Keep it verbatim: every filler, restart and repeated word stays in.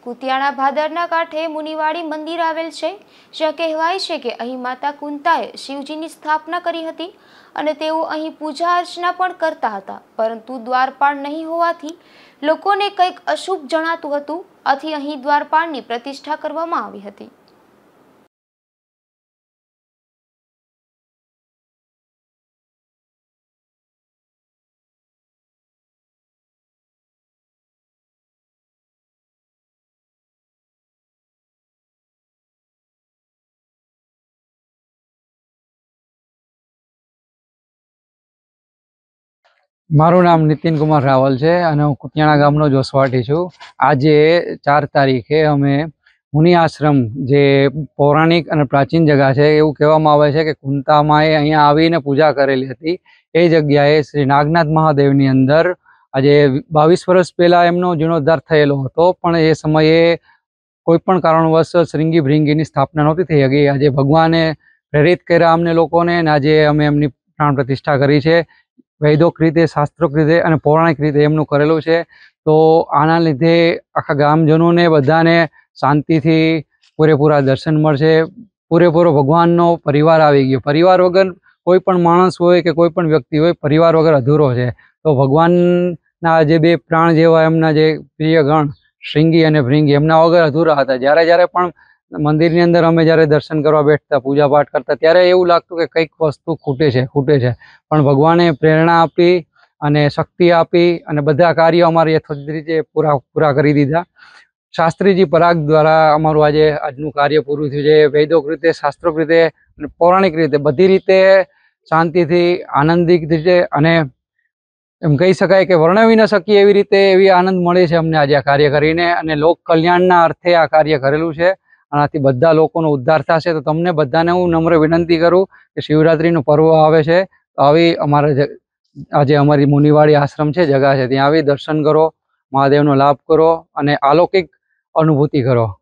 કુતિયાણા ભાદરના કાંઠે મુનિવાડી મંદિર આવેલ છે, જ્યાં કહેવાય છે કે અહીં માતા કુંતાએ શિવજીની સ્થાપના કરી હતી અને તેઓ અહીં પૂજા અર્ચના પણ કરતા હતા, પરંતુ દ્વારપાળ નહીં હોવાથી લોકોને કંઈક અશુભ જણાતું હતું, આથી અહીં દ્વારપાળની પ્રતિષ્ઠા કરવામાં આવી હતી। मारू नाम नितिन कुमार रावल है और हूँ कुतियाणा गामनो ज वसवाटी छूँ। आज चार तारीखे अमे मुनि आश्रम जे पौराणिक और प्राचीन जगह है एवं कहेवामां आवे छे कि कुंता माए अहींया आवीने पूजा करेली हती। ए जग्याए श्री नागनाथ महादेवनी अंदर आज बावीस वर्ष पहला एमनो जीर्णोद्धार थयेलो हतो, पण ए समये कोईपण कारणवश श्रृंगी भृंगीनी स्थापना नहोती थई शकी। आज भगवाने प्रेरित कर्या अमने लोकोने ने आज अमे एमनी प्राण प्रतिष्ठा करी छे। वैदिक रीते शास्त्रोक्त रीते और पौराणिक रीते एमनुं करेलुं छे। तो आना लीधे आखा गामजनोने बधाने शांतिथी पूरेपूरा दर्शन मळशे। पूरेपूरो भगवाननो परिवार आवी गयो। परिवार वगर कोईपण माणस होय के कोईपण व्यक्ति होय, परिवार वगर अधूरो छे। तो भगवानना जे बे प्राण जेवा एमना जे प्रिय गण श्रृंगी अने भृंगी एमना वगर अधूरा हता। ज्यारे ज्यारे पण मंदिरनी अंदर अमे ज्यारे दर्शन करवा बैठता, पूजा पाठ करता, त्यारे एवुं लागतुं के कंईक वस्तु खूटे छे खूटे छे पण भगवाने प्रेरणा आपी अने शक्ति आपी अने बधा कार्यो अमारे यथोचित रीते पूरा पूरा करी दीधा। शास्त्रीजी पराग द्वारा अमारुं आजे आजनुं कार्य पूरुं थयुं छे। वैदिक रीते शास्त्रोक्त रीते अने पौराणिक रीते बधी रीते शांतिथी आनंदित रीते अने एम कही शकाय के वर्णवी न शकीए एवी रीते एवी आनंद मळे छे अमने आज आ कार्य करीने। अने लोक कल्याणना अर्थे आ कार्य करेलुं छे। आनाथी बधा लोकोनो उद्धार थशे। तो तमने बधाने हूँ नम्र विनंती करूँ कि शिवरात्रिनो पर्व आवे छे तो आवी अमारे आज अमारी मुनिवाड़ी आश्रम छे, जगह छे, त्यां आवी दर्शन करो, महादेवनो लाभ करो अने अलौकिक अनुभूति करो।